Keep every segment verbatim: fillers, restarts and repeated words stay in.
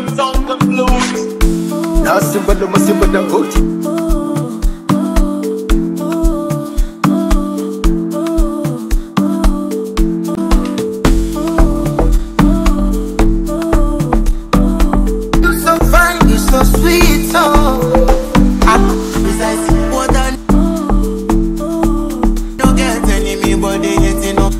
rhythms on the blues. Now simba no masimba na hoti. You so fine, you so sweet, oh. I'm precisely more than. Don't get any me, but they getting up.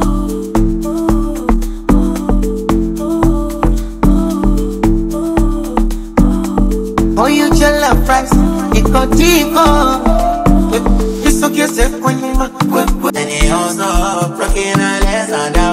Oh, you jella fries, it got deeper. It's okay, say, when you and he also broken and less and